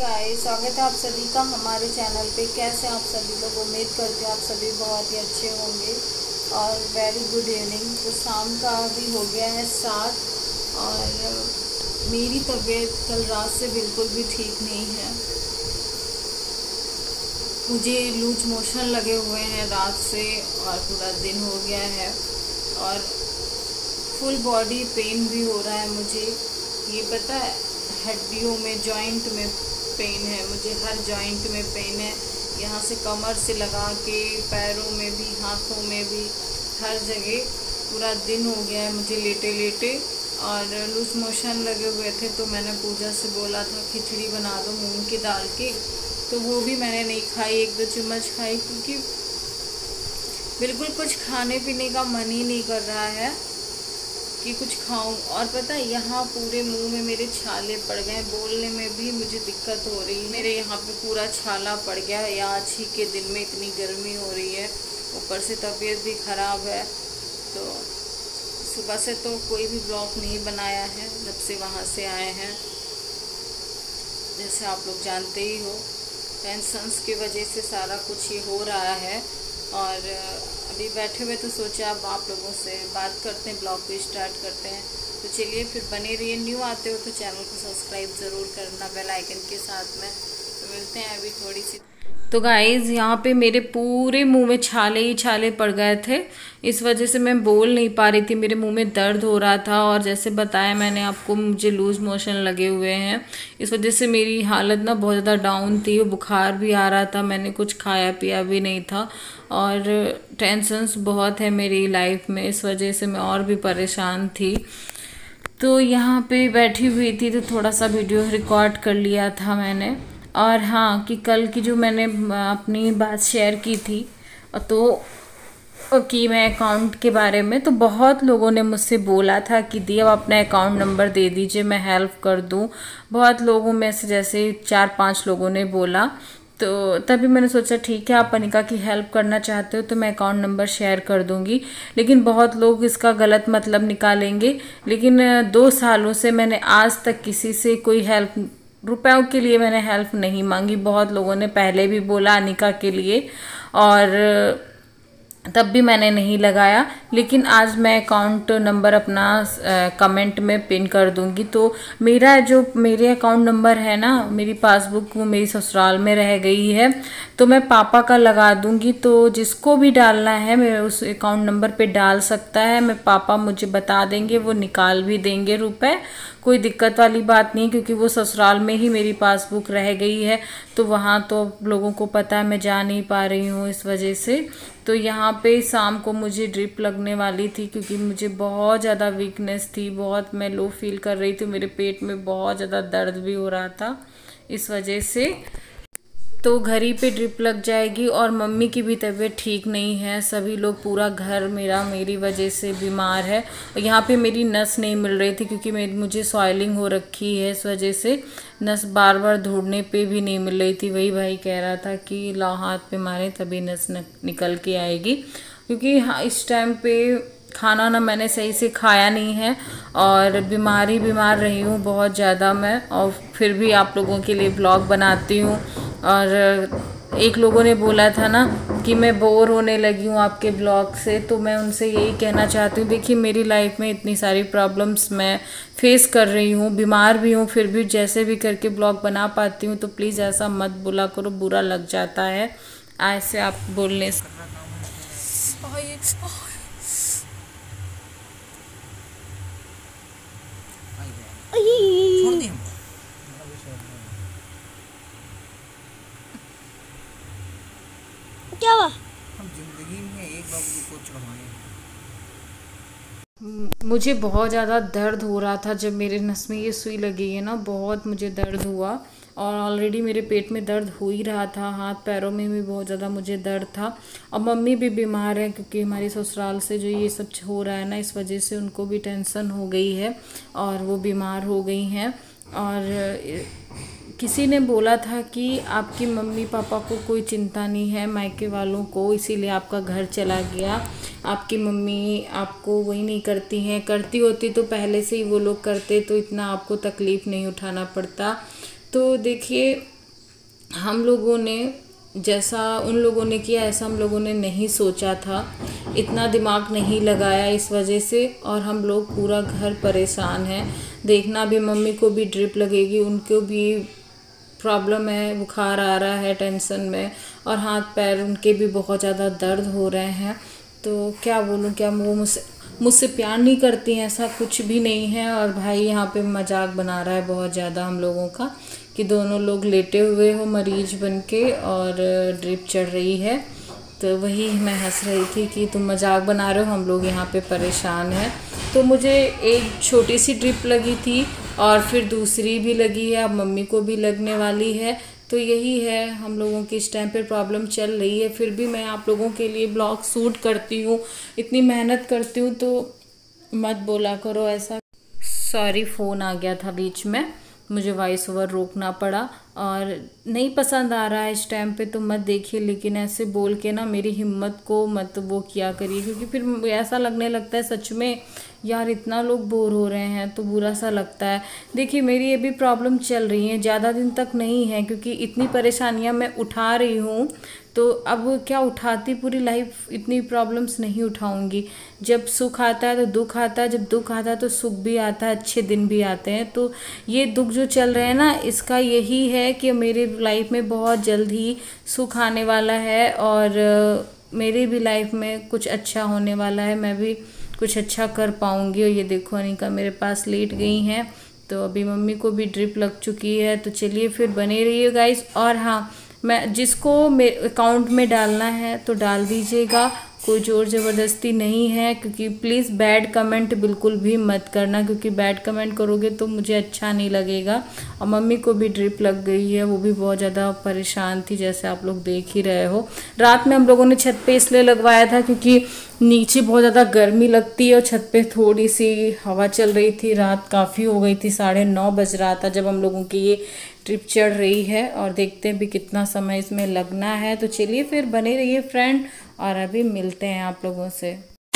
Guys, स्वागत है आप सभी का हमारे चैनल पे। कैसे आप सभी लोग? उम्मीद करते हैं आप सभी बहुत ही अच्छे होंगे और वेरी गुड इवनिंग। तो शाम का अभी हो गया है 7 और मेरी तबीयत कल रात से बिल्कुल भी ठीक नहीं है। मुझे लूज मोशन लगे हुए हैं रात से और पूरा दिन हो गया है और फुल बॉडी पेन भी हो रहा है मुझे। ये पता है, हड्डियों में, जॉइंट में पेन है मुझे, हर जॉइंट में पेन है। यहाँ से कमर से लगा के पैरों में भी, हाथों में भी, हर जगह पूरा दिन हो गया है मुझे लेटे लेटे। और लूज मोशन लगे हुए थे तो मैंने पूजा से बोला था खिचड़ी बना दो मूंग की दाल की, तो वो भी मैंने नहीं खाई, 1-2 चम्मच खाई क्योंकि बिल्कुल कुछ खाने पीने का मन ही नहीं कर रहा है कि कुछ खाऊं। और पता है, यहाँ पूरे मुंह में मेरे छाले पड़ गए, बोलने में भी मुझे दिक्कत हो रही है। मेरे यहाँ पे पूरा छाला पड़ गया है। आज ही के दिन में इतनी गर्मी हो रही है, ऊपर से तबीयत भी ख़राब है। तो सुबह से तो कोई भी ब्लॉग नहीं बनाया है जब से वहाँ से आए हैं। जैसे आप लोग जानते ही हो, टेंशन्स की वजह से सारा कुछ ये हो रहा है। और अभी बैठे हुए तो सोचा अब आप लोगों से बात करते हैं, ब्लॉग को स्टार्ट करते हैं। तो चलिए फिर बने रहिए। न्यू आते हो तो चैनल को सब्सक्राइब ज़रूर करना बेल आइकन के साथ में। तो मिलते हैं अभी थोड़ी सी। तो गाइज़, यहाँ पे मेरे पूरे मुंह में छाले ही छाले पड़ गए थे, इस वजह से मैं बोल नहीं पा रही थी, मेरे मुंह में दर्द हो रहा था। और जैसे बताया मैंने आपको, मुझे लूज़ मोशन लगे हुए हैं, इस वजह से मेरी हालत ना बहुत ज़्यादा डाउन थी। बुखार भी आ रहा था, मैंने कुछ खाया पिया भी नहीं था और टेंशन्स बहुत है मेरी लाइफ में, इस वजह से मैं और भी परेशान थी। तो यहाँ पे बैठी हुई थी तो थोड़ा सा वीडियो रिकॉर्ड कर लिया था मैंने। और हाँ, कि कल की जो मैंने अपनी बात शेयर की थी तो कि मैं अकाउंट के बारे में, तो बहुत लोगों ने मुझसे बोला था कि दी अब अपना अकाउंट नंबर दे दीजिए, मैं हेल्प कर दूं। बहुत लोगों में से जैसे 4-5 लोगों ने बोला, तो तभी मैंने सोचा ठीक है, आप अनिका की हेल्प करना चाहते हो तो मैं अकाउंट नंबर शेयर कर दूंगी। लेकिन बहुत लोग इसका गलत मतलब निकालेंगे। लेकिन 2 सालों से मैंने आज तक किसी से कोई हेल्प, रुपयों के लिए मैंने हेल्प नहीं मांगी। बहुत लोगों ने पहले भी बोला अनिका के लिए और तब भी मैंने नहीं लगाया। लेकिन आज मैं अकाउंट नंबर अपना कमेंट में पिन कर दूंगी। तो मेरा जो मेरे अकाउंट नंबर है ना, मेरी पासबुक वो मेरी ससुराल में रह गई है, तो मैं पापा का लगा दूंगी। तो जिसको भी डालना है मैं उस अकाउंट नंबर पे डाल सकता है। मैं पापा मुझे बता देंगे, वो निकाल भी देंगे रुपए, कोई दिक्कत वाली बात नहीं, क्योंकि वो ससुराल में ही मेरी पासबुक रह गई है। तो वहाँ तो लोगों को पता है मैं जा नहीं पा रही हूँ इस वजह से। तो यहाँ पे शाम को मुझे ड्रिप लगने वाली थी क्योंकि मुझे बहुत ज़्यादा वीकनेस थी, बहुत मैं लो फील कर रही थी, मेरे पेट में बहुत ज़्यादा दर्द भी हो रहा था इस वजह से। तो घर ही पे ड्रिप लग जाएगी। और मम्मी की भी तबीयत ठीक नहीं है, सभी लोग, पूरा घर मेरा मेरी वजह से बीमार है। और यहाँ पे मेरी नस नहीं मिल रही थी क्योंकि मुझे सॉइलिंग हो रखी है, इस वजह से नस बार बार ढूंढने पे भी नहीं मिल रही थी। वही भाई कह रहा था कि लाओ हाथ पे मारे तभी नस निकल के आएगी, क्योंकि हाँ इस टाइम पे खाना ना मैंने सही से खाया नहीं है और बीमार रही हूँ बहुत ज़्यादा मैं। और फिर भी आप लोगों के लिए ब्लॉग बनाती हूँ। और एक लोगों ने बोला था ना कि मैं बोर होने लगी हूँ आपके ब्लॉग से, तो मैं उनसे यही कहना चाहती हूँ, देखिए मेरी लाइफ में इतनी सारी प्रॉब्लम्स मैं फेस कर रही हूँ, बीमार भी हूँ, फिर भी जैसे भी करके ब्लॉग बना पाती हूँ। तो प्लीज़ ऐसा मत बोला करो, बुरा लग जाता है ऐसे आप बोलने से। क्या हुआ? हम जिंदगी में एक बार को चढ़ाए। मुझे बहुत ज़्यादा दर्द हो रहा था जब मेरे नस में ये सुई लगी है ना, बहुत मुझे दर्द हुआ। और ऑलरेडी मेरे पेट में दर्द हो ही रहा था, हाथ पैरों में भी बहुत ज़्यादा मुझे दर्द था। और मम्मी भी बीमार है क्योंकि हमारी ससुराल से जो ये सब हो रहा है ना, इस वजह से उनको भी टेंशन हो गई है और वो बीमार हो गई हैं। और किसी ने बोला था कि आपकी मम्मी पापा को कोई चिंता नहीं है, मायके वालों को, इसीलिए आपका घर चला गया। आपकी मम्मी आपको वही नहीं करती हैं, करती होती तो पहले से ही वो लोग करते तो इतना आपको तकलीफ़ नहीं उठाना पड़ता। तो देखिए, हम लोगों ने जैसा उन लोगों ने किया ऐसा हम लोगों ने नहीं सोचा था, इतना दिमाग नहीं लगाया इस वजह से, और हम लोग पूरा घर परेशान है। देखना भी, मम्मी को भी ड्रिप लगेगी, उनको भी प्रॉब्लम है, बुखार आ रहा है टेंशन में, और हाथ पैर उनके भी बहुत ज़्यादा दर्द हो रहे हैं। तो क्या बोलूँ, क्या वो मुझसे प्यार नहीं करती हैं, ऐसा कुछ भी नहीं है। और भाई यहाँ पे मजाक बना रहा है बहुत ज़्यादा हम लोगों का, कि दोनों लोग लेटे हुए हो मरीज बन के और ड्रिप चढ़ रही है। तो वही मैं हंस रही थी कि तुम मजाक बना रहे हो, हम लोग यहाँ पे परेशान हैं। तो मुझे एक छोटी सी ड्रिप लगी थी और फिर दूसरी भी लगी है, अब मम्मी को भी लगने वाली है। तो यही है, हम लोगों की इस टाइम पे प्रॉब्लम चल रही है। फिर भी मैं आप लोगों के लिए ब्लॉग शूट करती हूँ, इतनी मेहनत करती हूँ, तो मत बोला करो ऐसा। सॉरी, फ़ोन आ गया था बीच में, मुझे वॉइस ओवर रोकना पड़ा। और नहीं पसंद आ रहा है इस टाइम पे तो मत देखिए, लेकिन ऐसे बोल के ना मेरी हिम्मत को मत वो किया करिए, क्योंकि फिर ऐसा लगने लगता है सच में यार इतना लोग बोर हो रहे हैं, तो बुरा सा लगता है। देखिए, मेरी ये भी प्रॉब्लम चल रही है, ज़्यादा दिन तक नहीं है, क्योंकि इतनी परेशानियां मैं उठा रही हूँ। तो अब क्या उठाती पूरी लाइफ इतनी प्रॉब्लम्स नहीं उठाऊंगी। जब सुख आता है तो दुख आता है, जब दुख आता है तो सुख भी आता है, अच्छे दिन भी आते हैं। तो ये दुख जो चल रहे हैं ना, इसका यही है कि मेरी लाइफ में बहुत जल्द ही सुख आने वाला है, और मेरी भी लाइफ में कुछ अच्छा होने वाला है, मैं भी कुछ अच्छा कर पाऊंगी। और ये देखो, अनिका मेरे पास लेट गई हैं, तो अभी मम्मी को भी ड्रिप लग चुकी है। तो चलिए फिर बने रहिए गाइस। और हाँ, मैं जिसको मेरे अकाउंट में डालना है तो डाल दीजिएगा, कोई ज़ोर ज़बरदस्ती नहीं है। क्योंकि प्लीज़ बैड कमेंट बिल्कुल भी मत करना, क्योंकि बैड कमेंट करोगे तो मुझे अच्छा नहीं लगेगा। और मम्मी को भी ड्रिप लग गई है, वो भी बहुत ज़्यादा परेशान थी, जैसे आप लोग देख ही रहे हो। रात में हम लोगों ने छत पे इसलिए लगवाया था क्योंकि नीचे बहुत ज़्यादा गर्मी लगती है और छत पे थोड़ी सी हवा चल रही थी। रात काफ़ी हो गई थी, 9:30 बज रहा था जब हम लोगों की ये ट्रिप चढ़ रही है, और देखते हैं भी कितना समय इसमें लगना है। तो चलिए फिर बने रहिए फ्रेंड, और अभी मिलते हैं आप लोगों से।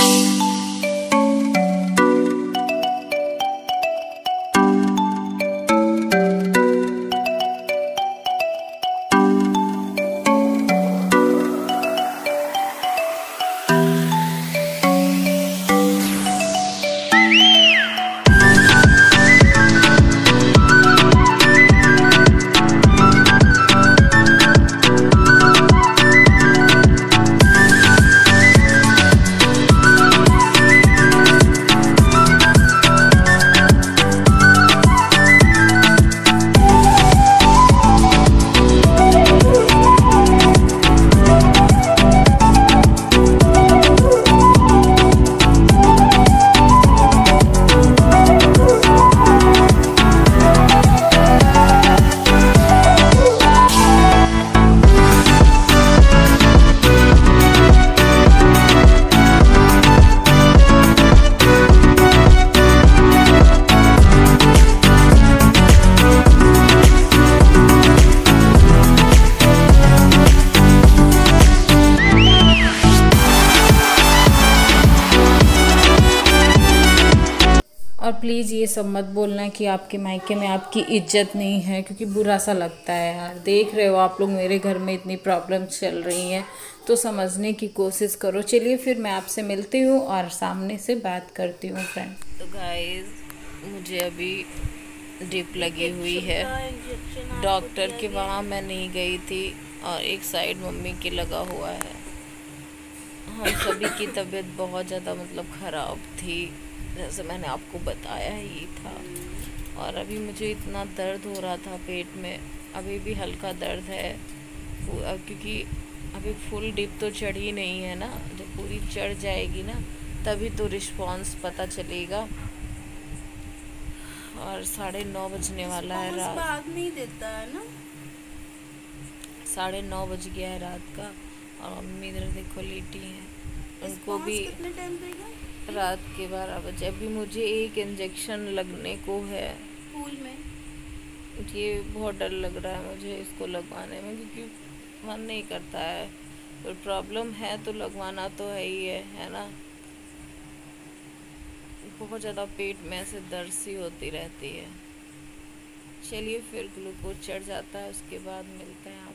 और प्लीज़ ये सब मत बोलना कि आपके मायके में आपकी इज्जत नहीं है, क्योंकि बुरा सा लगता है यार। देख रहे हो आप लोग, मेरे घर में इतनी प्रॉब्लम चल रही हैं, तो समझने की कोशिश करो। चलिए फिर मैं आपसे मिलती हूँ और सामने से बात करती हूँ फ्रेंड। तो गाइस, मुझे अभी ड्रिप लगी हुई है, डॉक्टर के वहाँ मैं नहीं गई थी, और एक साइड मम्मी की लगा हुआ है। हम सभी की तबीयत बहुत ज़्यादा मतलब ख़राब थी, जैसे मैंने आपको बताया ही था। और अभी मुझे इतना दर्द हो रहा था पेट में, अभी भी हल्का दर्द है, क्योंकि अभी फुल डिप तो चढ़ी नहीं है ना। जब पूरी चढ़ जाएगी ना तभी तो रिस्पॉन्स पता चलेगा। और 9:30 बजने वाला है रात, बाद में ही देता है ना। 9:30 बज गया है रात का, और मम्मी इधर देखो लेटी हैं। उनको भी कितने टाइम देगा? रात के 12 बजे। अभी मुझे एक इंजेक्शन लगने को है फूल में। ये बहुत डर लग रहा है मुझे इसको लगवाने में, क्योंकि मन नहीं करता है। कोई प्रॉब्लम है तो लगवाना तो है ना। बहुत ज़्यादा पेट में ऐसे दर्द सी होती रहती है। चलिए फिर ग्लूकोज चढ़ जाता है, उसके बाद मिलते हैं आप।